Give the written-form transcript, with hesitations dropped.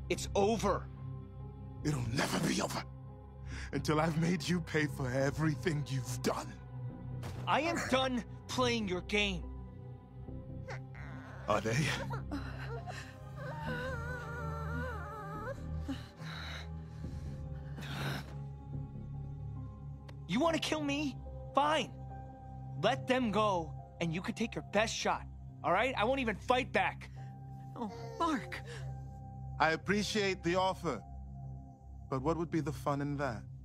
It's over. It'll never be over until I've made you pay for everything you've done. I am done playing your game. Are they? You want to kill me? Fine. Let them go, and you can take your best shot. All right? I won't even fight back. Oh, Mark. I appreciate the offer, but what would be the fun in that?